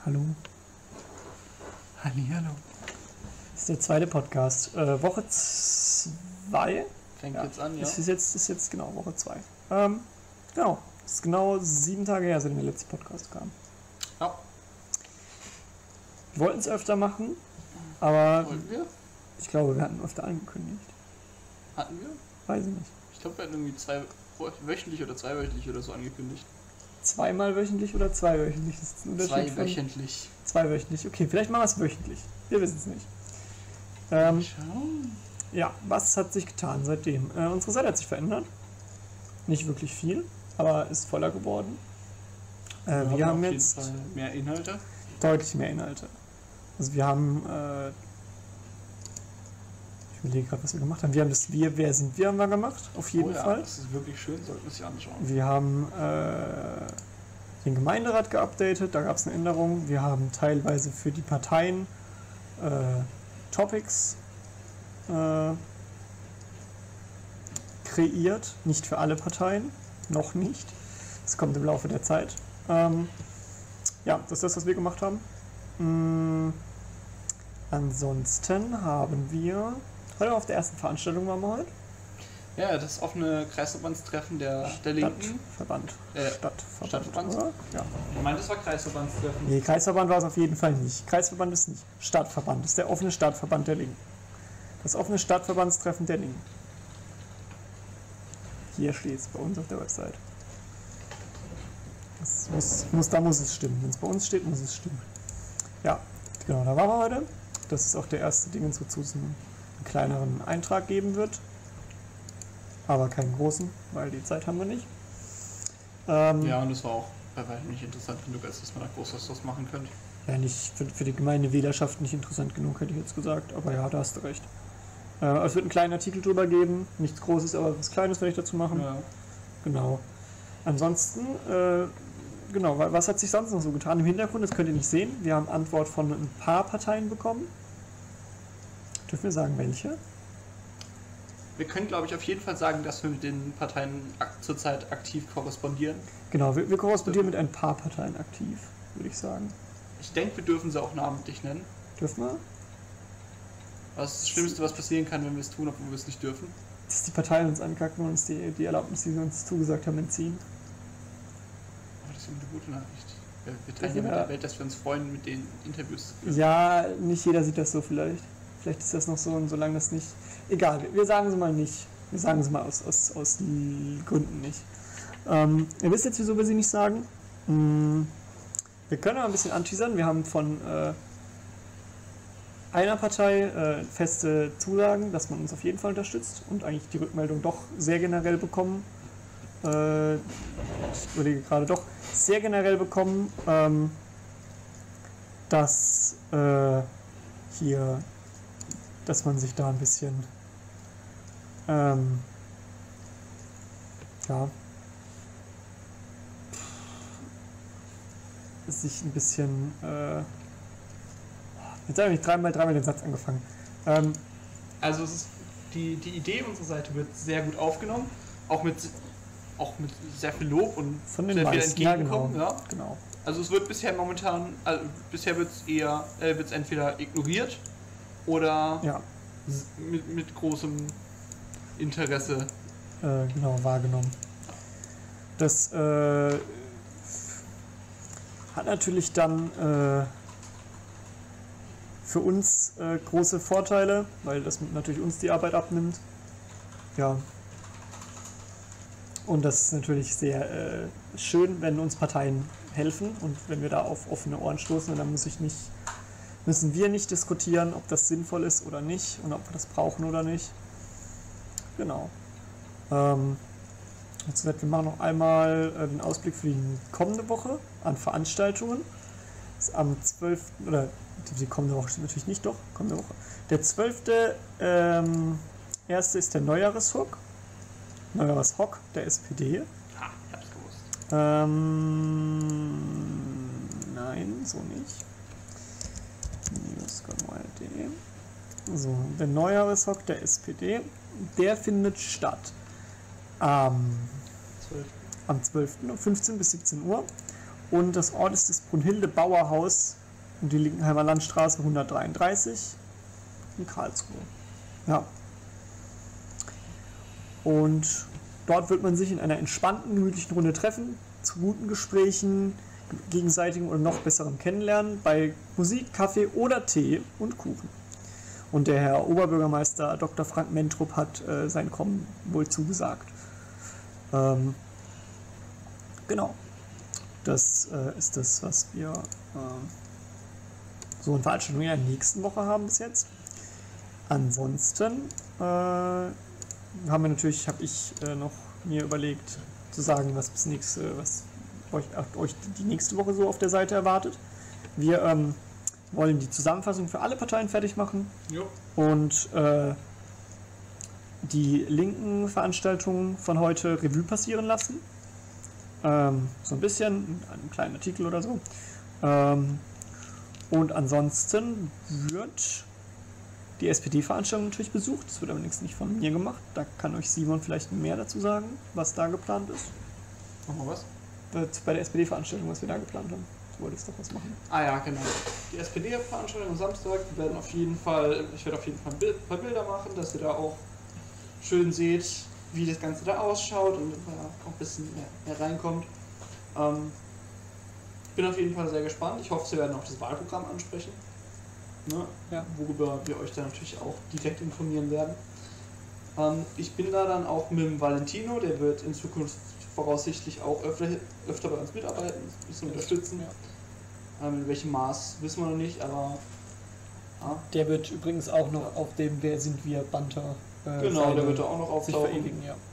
Hallo. Hallihallo. Das ist der zweite Podcast. Woche 2. Fängt jetzt an, ja. Ist jetzt genau Woche 2. Genau. Das ist genau 7 Tage her, seitdem der letzte Podcast kam. Ja. Wir wollten es öfter machen, aber Wollten wir? ich glaube, wir hatten öfter angekündigt. Hatten wir? Weiß ich nicht. Ich glaube, wir hatten irgendwie wöchentlich oder zweiwöchentlich oder so angekündigt. Zweimal wöchentlich oder zweiwöchentlich? Das ist ein Unterschied. Zweiwöchentlich. Zweiwöchentlich. Okay, vielleicht machen wir es wöchentlich. Wir wissen es nicht. Schauen. Ja, was hat sich getan seitdem? Unsere Seite hat sich verändert. Nicht wirklich viel, aber ist voller geworden. Wir haben auf jetzt jeden Fall mehr Inhalte. deutlich mehr Inhalte. Also wir haben, ich überlege gerade, was wir gemacht haben. Wir haben das wer sind wir haben wir gemacht, auf jeden Fall. Das ist wirklich schön, sollten wir es sich anschauen. Wir haben den Gemeinderat geupdatet, da gab es eine Änderung. Wir haben teilweise für die Parteien Topics kreiert, nicht für alle Parteien, noch nicht. Das kommt im Laufe der Zeit. Ja, das ist das, was wir gemacht haben. Ansonsten haben wir heute auf der ersten Veranstaltung waren wir heute. Ja, das offene Kreisverbandstreffen der Linken. Stadtverband. Stadtverband? Oder? Ja. Ich meine, das war Kreisverbandstreffen. Nee, Kreisverband war es auf jeden Fall nicht. Kreisverband ist nicht. Stadtverband ist der offene Stadtverband der Linken. Das offene Stadtverbandstreffen der Linken. Hier steht es bei uns auf der Website. Da muss es stimmen. Wenn es bei uns steht, muss es stimmen. Ja, genau, da waren wir heute. Das ist auch der erste Ding, wozu es einen kleineren Eintrag geben wird. Aber keinen großen, weil die Zeit haben wir nicht. Ja, und das war auch bei weitem nicht interessant genug, als dass man da groß was machen könnte. Ja, nicht für die gemeine Wählerschaft nicht interessant genug, hätte ich jetzt gesagt. Aber ja, da hast du recht. Es wird einen kleinen Artikel drüber geben. Nichts Großes, aber was Kleines werde ich dazu machen. Ja. Genau. Ansonsten, genau, was hat sich sonst noch so getan im Hintergrund? Das könnt ihr nicht sehen. Wir haben Antwort von ein paar Parteien bekommen. Dürfen wir sagen, welche? Wir können, glaube ich, auf jeden Fall sagen, dass wir mit den Parteien zurzeit aktiv korrespondieren. Genau, wir korrespondieren mit ein paar Parteien aktiv, würde ich sagen. Ich denke, wir dürfen sie auch namentlich nennen. Dürfen wir? Was ist das Schlimmste, was passieren kann, wenn wir es tun, obwohl wir es nicht dürfen? Dass die Parteien uns ankacken und uns die Erlaubnis, die sie uns zugesagt haben, entziehen. Aber das ist eine gute Nachricht. Wir teilen ja mit der Welt, dass wir uns freuen, mit den Interviews zu führen. Ja, nicht jeder sieht das so vielleicht. Vielleicht ist das noch so und solange das nicht... Egal, wir sagen es mal nicht. Wir sagen es mal aus Gründen nicht. Ihr wisst jetzt, wieso wir sie nicht sagen. Wir können aber ein bisschen anteasern. Wir haben von einer Partei feste Zusagen, dass man uns auf jeden Fall unterstützt und eigentlich die Rückmeldung doch sehr generell bekommen. Ich überlege gerade doch sehr generell bekommen, dass dass man sich da ein bisschen sich ein bisschen jetzt habe ich dreimal den Satz angefangen. Also es ist die Idee unserer Seite wird sehr gut aufgenommen, auch mit sehr viel Lob und von den sehr viel meisten, entgegenkommen. ja, Ja. Genau. Also es wird bisher wird es eher wird's entweder ignoriert oder Ja. mit großem Interesse Genau, wahrgenommen. Das hat natürlich dann für uns große Vorteile, weil das natürlich uns die Arbeit abnimmt. Ja. Und das ist natürlich sehr schön, wenn uns Parteien helfen und wenn wir da auf offene Ohren stoßen, und dann müssen wir nicht diskutieren, ob das sinnvoll ist oder nicht und ob wir das brauchen oder nicht. Genau. Jetzt wir machen noch einmal den Ausblick für die kommende Woche an Veranstaltungen. Das ist am 12. oder die kommende Woche steht natürlich nicht, doch, kommende Woche. Der 12. Erste ist der Neujahreshock der SPD. ich hab's gewusst. Nein, so nicht. News.de. So, der Neujahreshock der SPD, der findet statt am 12. um 15 bis 17 Uhr. Und das Ort ist das Brunhilde Bauerhaus und die Linkenheimer Landstraße 133 in Karlsruhe. Ja. Und dort wird man sich in einer entspannten, gemütlichen Runde treffen, zu guten Gesprächen, gegenseitigem oder noch besserem Kennenlernen, bei Musik, Kaffee oder Tee und Kuchen. Und der Herr Oberbürgermeister Dr. Frank Mentrup hat sein Kommen wohl zugesagt. Genau. Das ist das, was wir so in Veranstaltungen in der nächsten Woche haben bis jetzt. Ansonsten habe ich noch mir überlegt zu sagen, was euch die nächste Woche so auf der Seite erwartet. Wir wollen die Zusammenfassung für alle Parteien fertig machen. Jo. Und die linken Veranstaltungen von heute Revue passieren lassen. So ein bisschen, einen kleinen Artikel oder so. Und ansonsten wird die SPD-Veranstaltung natürlich besucht. Das wird allerdings nicht von mir gemacht. Da kann euch Simon vielleicht mehr dazu sagen, was da geplant ist. Nochmal was? Bei der SPD-Veranstaltung, was wir da geplant haben. Du wolltest doch was machen. Ah ja, genau. Die SPD-Veranstaltung am Samstag, ich werde auf jeden Fall ein paar Bilder machen, dass ihr da auch schön seht, wie das Ganze da ausschaut und auch ein bisschen mehr reinkommt. Bin auf jeden Fall sehr gespannt. Ich hoffe, Sie werden auch das Wahlprogramm ansprechen, ne? Ja. Worüber wir euch dann natürlich auch direkt informieren werden. Ich bin da dann auch mit dem Valentino, der wird in Zukunft voraussichtlich auch öfter bei uns mitarbeiten, ein bisschen unterstützen. Ja. In welchem Maß wissen wir noch nicht, aber ja. Der wird übrigens auch noch auf dem Wer sind wir Banter genau, der wird da auch noch sich auftauchen. verewigen, ja.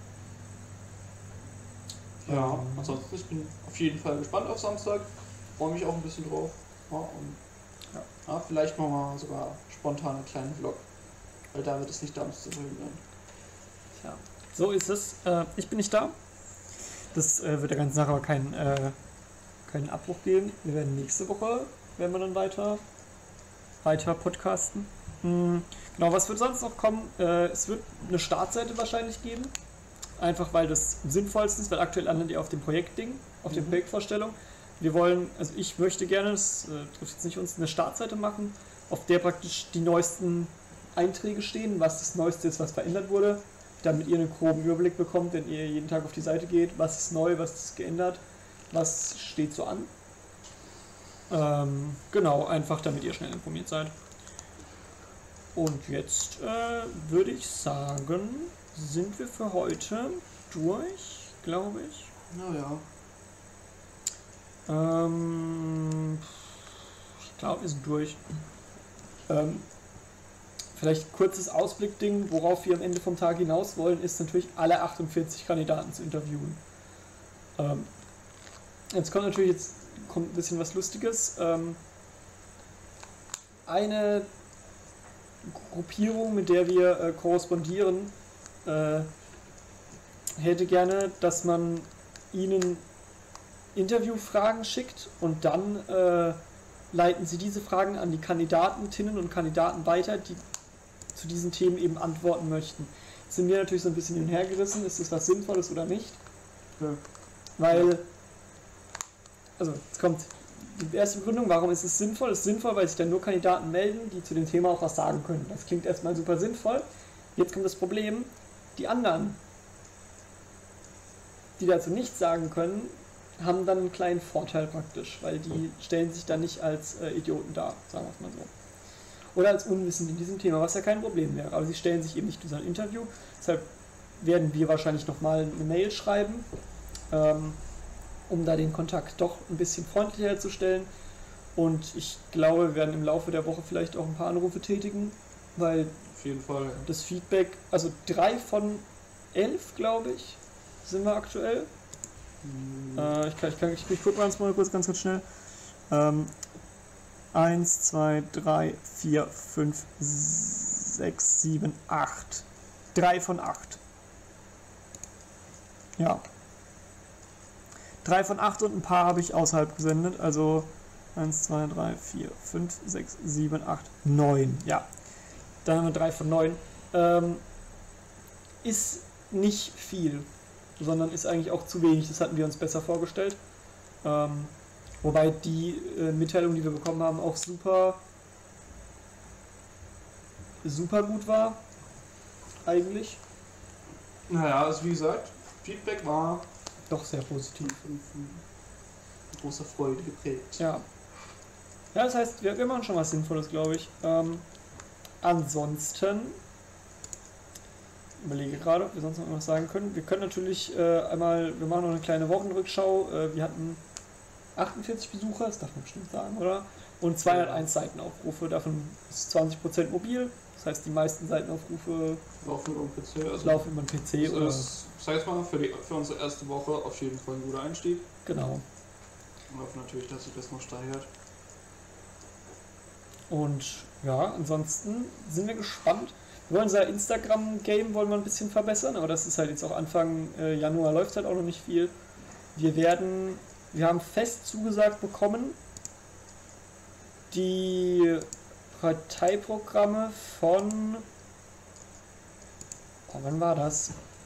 Ja, ansonsten ich bin auf jeden Fall gespannt auf Samstag, freue mich auch ein bisschen drauf. Ja, und ja, vielleicht machen wir sogar spontan einen kleinen Vlog, weil da wird es nicht abends zu verhindern. Ja, so ist es. Ich bin nicht da. Das wird der ganzen Sache aber keinen Abbruch geben. Wir werden nächste Woche dann weiter podcasten. Genau, was wird sonst noch kommen? Es wird eine Startseite wahrscheinlich geben. Einfach weil das am sinnvollsten ist, weil aktuell landet ihr auf dem Projektding, auf der Projektvorstellung. Ich möchte gerne, das trifft jetzt nicht uns, eine Startseite machen, auf der praktisch die neuesten Einträge stehen, was das Neueste ist, was verändert wurde, damit ihr einen groben Überblick bekommt, wenn ihr jeden Tag auf die Seite geht, was ist neu, was ist geändert, was steht so an. Genau, einfach damit ihr schnell informiert seid. Und jetzt würde ich sagen, sind wir für heute durch, glaube ich. Naja. Ich glaube, wir sind durch. Vielleicht kurzes Ausblickding, worauf wir am Ende vom Tag hinaus wollen, ist natürlich alle 48 Kandidaten zu interviewen. Jetzt kommt ein bisschen was Lustiges. Eine Gruppierung, mit der wir korrespondieren, hätte gerne, dass man ihnen Interviewfragen schickt und dann leiten sie diese Fragen an die Kandidatinnen und Kandidaten weiter, die zu diesen Themen eben antworten möchten. Jetzt sind wir natürlich so ein bisschen hin und her gerissen, ist das was Sinnvolles oder nicht? Ja. Weil, also jetzt kommt die erste Begründung, warum ist es sinnvoll? Es ist sinnvoll, weil sich dann nur Kandidaten melden, die zu dem Thema auch was sagen können. Das klingt erstmal super sinnvoll. Jetzt kommt das Problem, die anderen, die dazu nichts sagen können, haben dann einen kleinen Vorteil praktisch, weil die stellen sich dann nicht als Idioten dar, sagen wir es mal so. Oder als unwissend in diesem Thema, was ja kein Problem wäre. Aber sie stellen sich eben nicht durch ein Interview. Deshalb werden wir wahrscheinlich nochmal eine Mail schreiben, um da den Kontakt doch ein bisschen freundlicher herzustellen. Und ich glaube, wir werden im Laufe der Woche vielleicht auch ein paar Anrufe tätigen, weil Auf jeden Fall. das Feedback, also 3 von 11, glaube ich, sind wir aktuell. Ich gucke ganz kurz schnell. 1, 2, 3, 4, 5, 6, 7, 8. 3 von 8. Ja. 3 von 8 und ein paar habe ich außerhalb gesendet. Also 1, 2, 3, 4, 5, 6, 7, 8, 9. Ja. Dann haben wir 3 von 9. Ist nicht viel, sondern ist eigentlich auch zu wenig. Das hatten wir uns besser vorgestellt. Wobei die Mitteilung, die wir bekommen haben, auch super gut war, eigentlich. Naja, also wie gesagt, Feedback war Doch sehr positiv. von großer Freude geprägt. Ja. Ja, das heißt, wir machen schon was Sinnvolles, glaube ich. Ansonsten überlege gerade, ob wir sonst noch irgendwas sagen können. Wir können natürlich wir machen noch eine kleine Wochenrückschau. Wir hatten 48 Besucher, das darf man bestimmt sagen, oder? Und 201 Seitenaufrufe, davon ist 20% mobil. Das heißt, die meisten Seitenaufrufe Laufen über den PC. Also laufen über den PC. das Oder ist, das heißt mal, für unsere erste Woche auf jeden Fall ein guter Einstieg. genau. Wir hoffen natürlich, dass sich das noch steigert. Und ja, ansonsten sind wir gespannt. Wir wollen unser Instagram-Game ein bisschen verbessern, aber das ist halt jetzt auch Anfang Januar, läuft halt auch noch nicht viel. Wir haben fest zugesagt bekommen, die Parteiprogramme von... Oh, wann war das?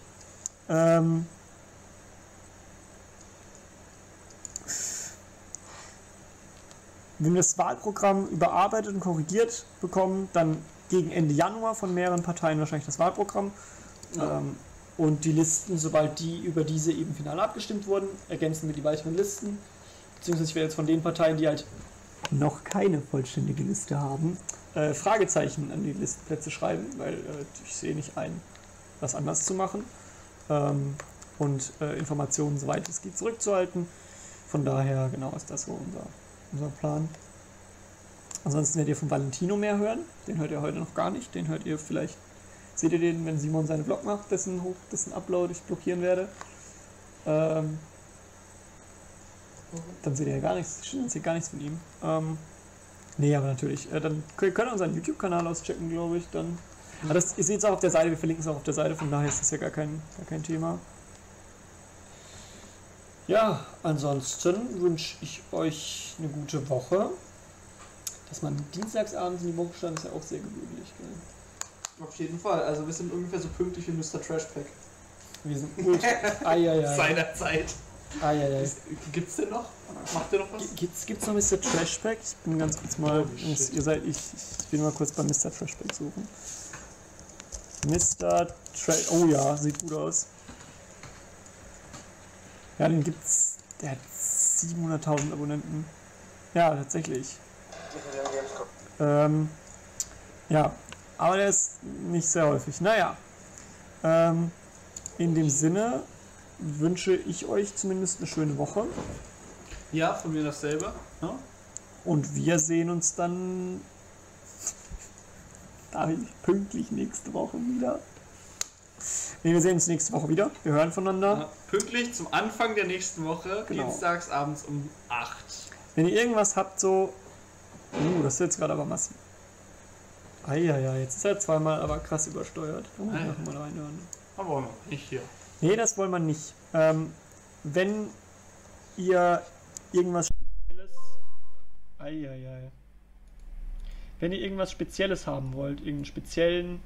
Wenn wir das Wahlprogramm überarbeitet und korrigiert bekommen, dann gegen Ende Januar von mehreren Parteien wahrscheinlich das Wahlprogramm. Ja. Und die Listen, sobald die über diese eben final abgestimmt wurden, ergänzen wir die weiteren Listen. Beziehungsweise ich werde jetzt von den Parteien, die halt noch keine vollständige Liste haben, Fragezeichen an die Listenplätze schreiben, weil ich sehe nicht ein, was anders zu machen. Und Informationen, soweit es geht, zurückzuhalten. Von daher, genau, ist das so unser Plan. Ansonsten werdet ihr von Valentino mehr hören. Den hört ihr heute noch gar nicht. Den hört ihr vielleicht, seht ihr den, wenn Simon seinen Vlog macht, dessen Upload ich blockieren werde. Dann seht ihr ja gar nichts, gar nichts von ihm. Nee, aber natürlich. Dann könnt ihr unseren YouTube-Kanal auschecken, glaube ich. Dann. Aber ihr seht es auch auf der Seite, wir verlinken es auch auf der Seite, von daher ist das ja gar kein Thema. Ja, ansonsten wünsche ich euch eine gute Woche. Dass man dienstagsabends in die Woche stand, ist ja auch sehr gewöhnlich. Gell? Auf jeden Fall. Also wir sind ungefähr so pünktlich wie Mr. Trashpack. Wir sind ultra... Eieiei. Seiner Zeit. Eieiei. Gibt's den noch? Macht der noch was? Gibt's noch Mr. Trashpack? Ich bin ganz kurz mal... shit. Ich will mal kurz bei Mr. Trashpack suchen. Mr. Trash... Oh ja, sieht gut aus. Ja, den gibt's... Der hat 700.000 Abonnenten. Ja, tatsächlich. Ja, aber der ist nicht sehr häufig. Naja, in dem Sinne wünsche ich euch zumindest eine schöne Woche. Ja, von mir dasselbe. Ja? Und wir sehen uns dann pünktlich nächste Woche wieder. Ne, wir sehen uns nächste Woche wieder. Wir hören voneinander. Ja, pünktlich zum Anfang der nächsten Woche, Genau. dienstags abends um 8. Wenn ihr irgendwas habt, so... das ist jetzt gerade aber massiv. Eieiei, jetzt ist er zweimal aber krass übersteuert. Da muss ich noch mal reinhören. Aber nicht hier. Nee, das wollen wir nicht. Wenn ihr irgendwas Spezielles... Eieiei. Wenn ihr irgendwas Spezielles haben wollt, irgendeinen speziellen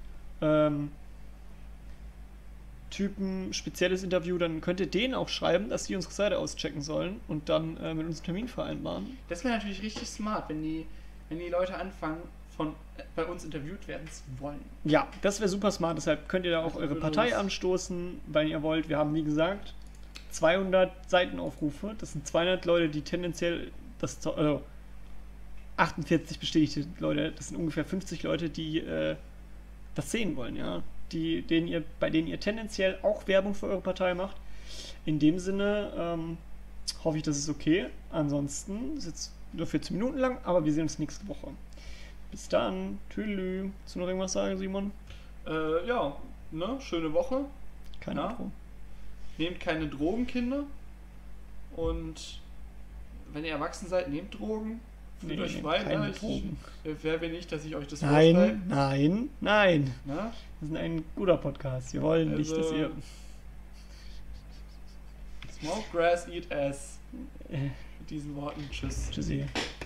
Typen, spezielles Interview, dann könnt ihr denen auch schreiben, dass die unsere Seite auschecken sollen und dann mit uns einen Termin vereinbaren. Das wäre natürlich richtig smart, wenn die Leute anfangen, bei uns interviewt werden zu wollen. Ja, das wäre super smart, deshalb könnt ihr da auch eure Partei anstoßen, wenn ihr wollt. Wir haben, wie gesagt, 200 Seitenaufrufe. Das sind 200 Leute, die tendenziell 48 bestätigte Leute, das sind ungefähr 50 Leute, die das sehen wollen, ja. Bei denen ihr tendenziell auch Werbung für eure Partei macht. In dem Sinne hoffe ich, das ist okay. Ansonsten ist jetzt nur 14 Minuten lang, aber wir sehen uns nächste Woche. Bis dann. Tschüss. Willst du noch irgendwas sagen, Simon? Ja, ne? Schöne Woche. Keine Ahnung. Nehmt keine Drogen, Kinder. Und wenn ihr erwachsen seid, nehmt Drogen. Fühlt euch frei. Keine Drogen. Wer will nicht, dass ich euch das vorschreibe? Nein. Na? Wir sind ein guter Podcast. Wir wollen nicht, dass ihr... Smoke grass, eat ass. Mit diesen Worten, tschüss. Tschüssi.